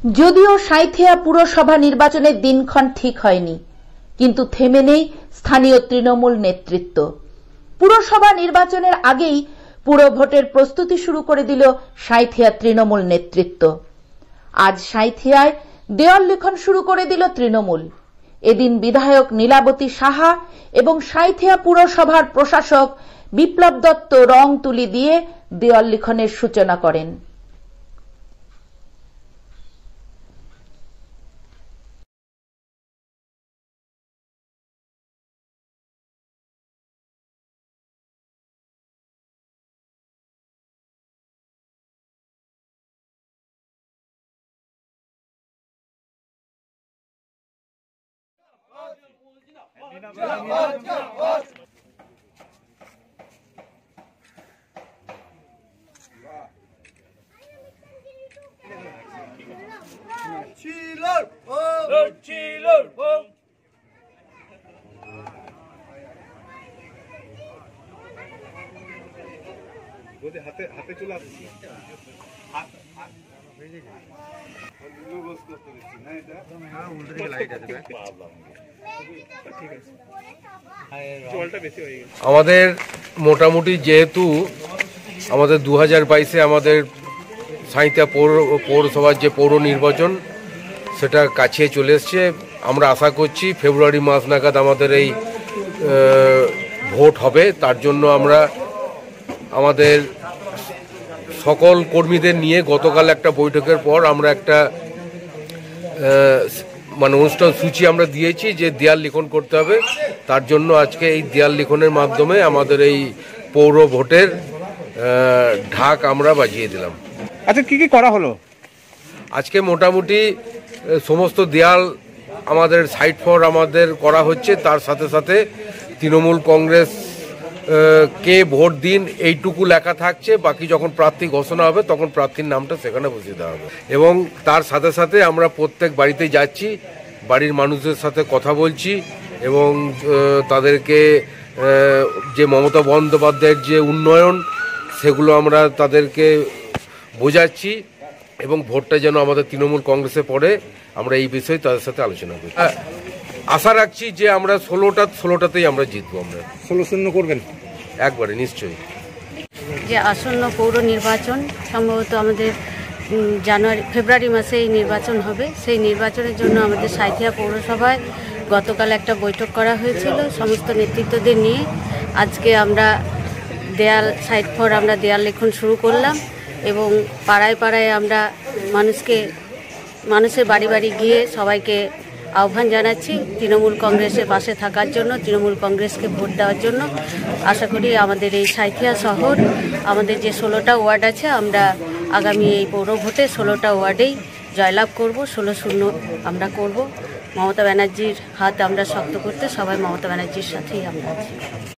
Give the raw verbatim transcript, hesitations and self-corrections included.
যদিও সাঁইথিয়া পুরসভা নির্বাচনের দিনক্ষণ ঠিক হয়নি, কিন্তু থেমে নেই স্থানীয় তৃণমূল নেতৃত্ব। পুরসভা নির্বাচনের আগেই পুর ভোটের প্রস্তুতি শুরু করে দিল সাঁইথিয়া তৃণমূল নেতৃত্ব। আজ সাঁইথিয়ায় দেওয়াল লিখন শুরু করে দিল তৃণমূল। এদিন বিধায়ক নীলাবতী সাহা এবং সাঁইথিয়া পুরসভার প্রশাসক বিপ্লব দত্ত রং তুলি দিয়ে দেওয়াল লিখনের সূচনা করেন। হাতে হাতে চলে আসছে আমাদের মোটামুটি যেহেতু আমাদের দু হাজার বাইশে আমাদের সাঁইথিয়া পৌর পৌরসভার যে পৌর নির্বাচন সেটা কাছে চলে এসছে, আমরা আশা করছি ফেব্রুয়ারি মাস নাগাদ আমাদের এই ভোট হবে। তার জন্য আমরা আমাদের সকল কর্মীদের নিয়ে গতকাল একটা বৈঠকের পর আমরা একটা মানে অনুষ্ঠান সূচি আমরা দিয়েছি যে দেয়াল লিখন করতে হবে। তার জন্য আজকে এই দেয়াল লিখনের মাধ্যমে আমাদের এই পৌর ভোটের ঢাক আমরা বাজিয়ে দিলাম। আচ্ছা, কি কি করা হলো আজকে? মোটামুটি সমস্ত দেয়াল আমাদের সাইড ফর আমাদের করা হচ্ছে। তার সাথে সাথে তৃণমূল কংগ্রেস কে ভোট দিন এইটুকু লেখা থাকছে, বাকি যখন প্রার্থী ঘোষণা হবে তখন প্রার্থীর নামটা সেখানে বসিয়ে দেওয়া হবে। এবং তার সাথে সাথে আমরা প্রত্যেক বাড়িতে যাচ্ছি, বাড়ির মানুষদের সাথে কথা বলছি এবং তাদেরকে যে মমতা বন্দ্যোপাধ্যায়ের যে উন্নয়ন সেগুলো আমরা তাদেরকে বোঝাচ্ছি এবং ভোটটা যেন আমাদের তৃণমূল কংগ্রেসে পড়ে আমরা এই বিষয়ে তাদের সাথে আলোচনা করি। আশা রাখছি যে আমরা ষোলোটা ষোলোটাতেই আমরা জিতবো। আমরা ষোলো শূন্য করবেন একবারে নিশ্চয়ই। যে আসন্ন পৌর নির্বাচন সম্ভবত আমাদের জানুয়ারি ফেব্রুয়ারি মাসে এই নির্বাচন হবে, সেই নির্বাচনের জন্য আমাদের সাঁইথিয়া পৌরসভায় গতকাল একটা বৈঠক করা হয়েছিল সমস্ত নেতৃত্বদের নিয়ে। আজকে আমরা দেয়াল সাইড ফর আমরা দেয়াল লেখন শুরু করলাম এবং পাড়ায় পাড়ায় আমরা মানুষকে মানুষের বাড়ি বাড়ি গিয়ে সবাইকে আহ্বান জানাচ্ছি তৃণমূল কংগ্রেসের পাশে থাকার জন্য, তৃণমূল কংগ্রেসকে ভোট দেওয়ার জন্য। আশা করি আমাদের এই সাঁইথিয়া শহর আমাদের যে ষোলোটা ওয়ার্ড আছে আমরা আগামী এই পৌর ভোটে ষোলোটা ওয়ার্ডেই জয়লাভ করব, ষোলো শূন্য আমরা করব। মমতা ব্যানার্জির হাত আমরা শক্ত করতে সবাই মমতা ব্যানার্জির সাথেই আমরা আছি।